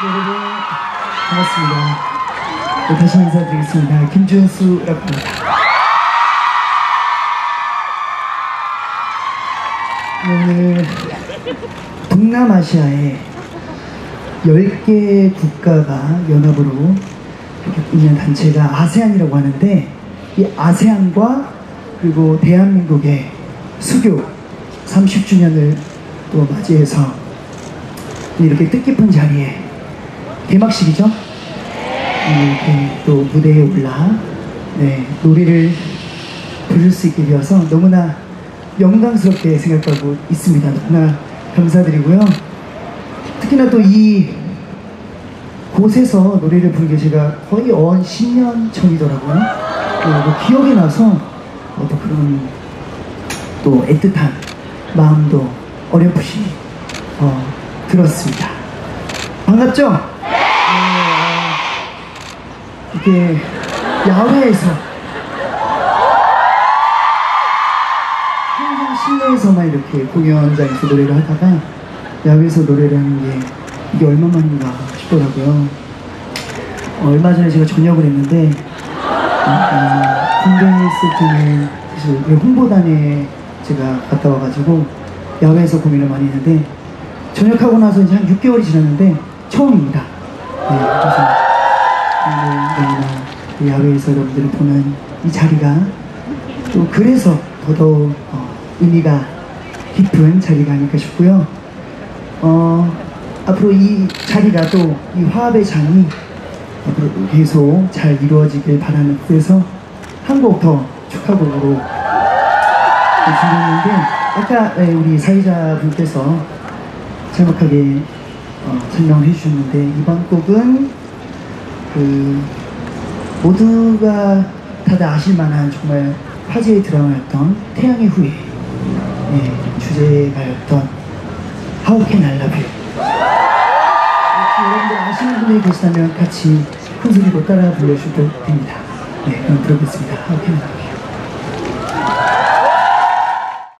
여러분 반갑습니다. 네, 다시 인사드리겠습니다. 김준수라고 합니다. 오늘 동남아시아에 10개 국가가 연합으로 있는 단체가 아세안이라고 하는데, 이 아세안과 그리고 대한민국의 수교 30주년을 또 맞이해서 이렇게 뜻깊은 자리에 개막식이죠? 이렇게 또 무대에 올라 노래를 부를 수 있게 되어서 너무나 영광스럽게 생각하고 있습니다. 너무나 감사드리고요. 특히나 또 이 곳에서 노래를 부른 게 제가 거의 10년 전이더라고요. 또 기억이 나서 또 그런 또 애틋한 마음도 어렴풋이 들었습니다. 반갑죠? 이게 야외에서 항상 실내에서만 이렇게 공연장에서 노래를 하다가 야외에서 노래를 하는 게 이게 얼마만인가 싶더라고요. 얼마 전에 제가 전역을 했는데 군대에 있을 때는 사실 홍보단에 제가 갔다 와가지고 야외에서 공연을 많이 했는데, 전역하고 나서 이제 한 6개월이 지났는데 처음입니다. 그래서 너무나 야외에서 여러분들을 보는 이 자리가 또 그래서 더더욱 의미가 깊은 자리가 아닐까 싶고요. 앞으로 이 자리가 또 이 화합의 장이 앞으로 계속 잘 이루어지길 바라는 뜻에서 한 곡 더 축하곡으로 준비했는데, 아까 우리 사회자분께서 정확하게 설명을 해주셨는데, 이번 곡은 모두가 다들 아실만한 정말 화제의 드라마였던 태양의 후예 주제가였던 How Can I Love You. 여러분들 아시는 분이 계시다면 같이 큰 소리로 따라 불러주셔도 됩니다. 그럼 들어보겠습니다. How Can I Love You.